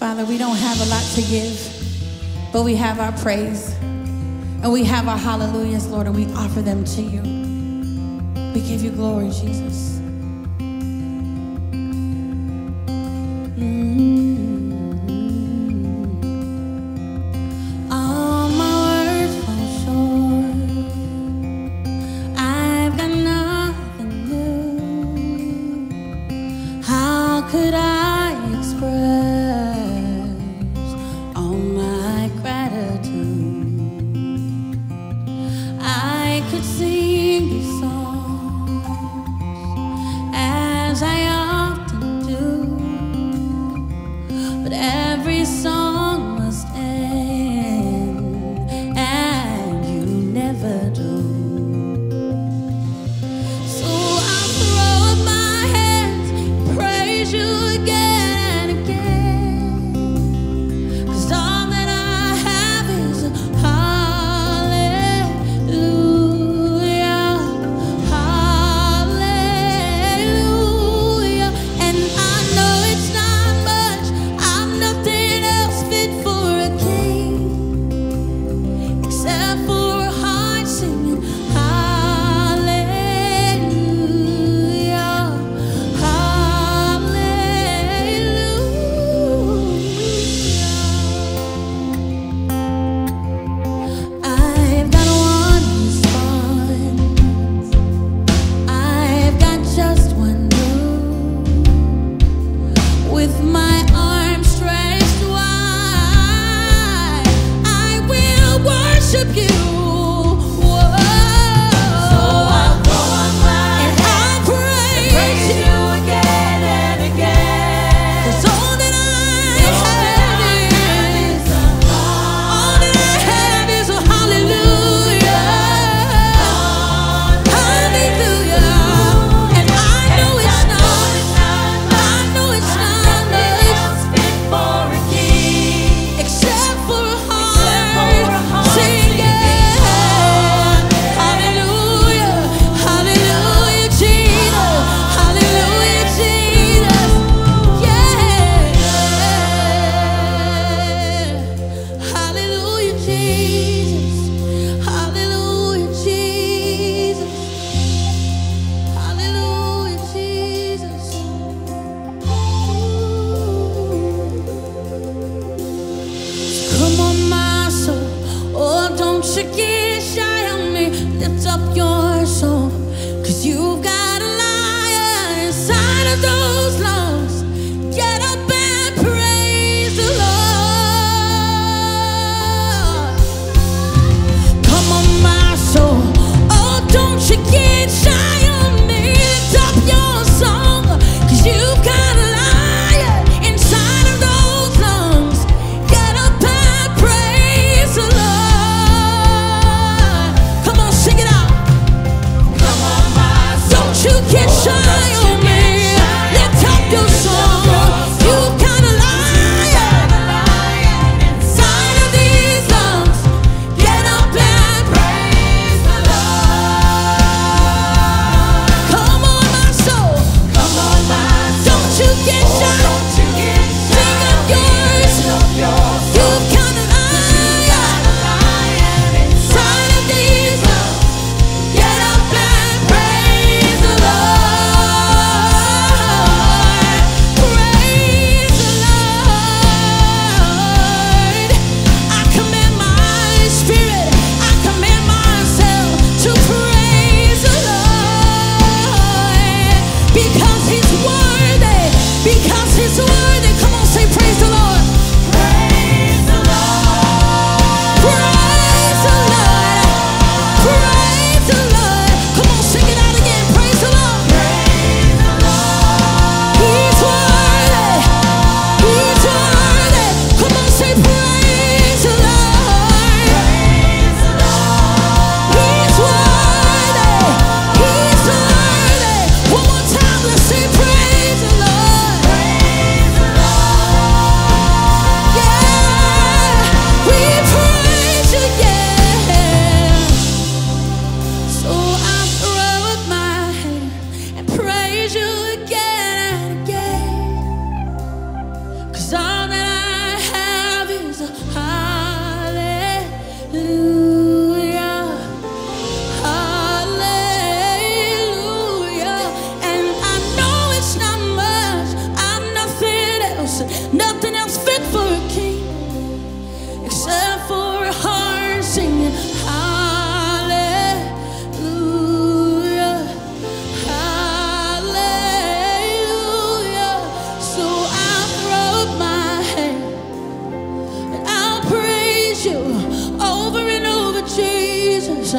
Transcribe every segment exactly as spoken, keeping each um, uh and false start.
Father, we don't have a lot to give, but we have our praise and we have our hallelujahs, Lord, and we offer them to you. We give you glory, Jesus. Mm-hmm. All my words fall short. I've got nothing new. How could I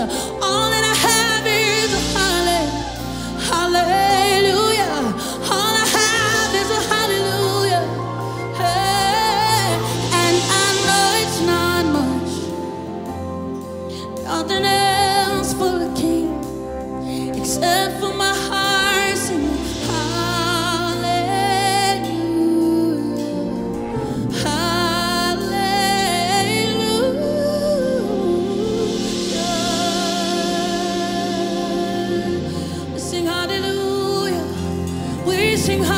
All that I have is a halle- hallelujah. All I have is a hallelujah. Hey, and I know it's not much, nothing else for the King, except for my heart singing hallelujah, hallelujah. We sing hallelujah, we sing hallelujah.